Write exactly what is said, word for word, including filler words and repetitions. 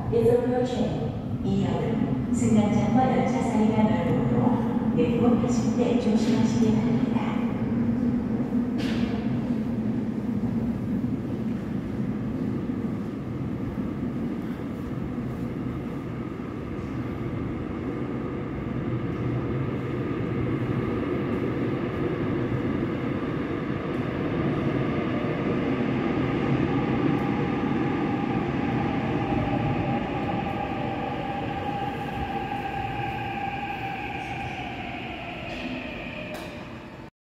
is approaching. 이 역은 승강장과 열차 사이가 넓으므로 내리고 타실 때 조심하시기 바랍니다.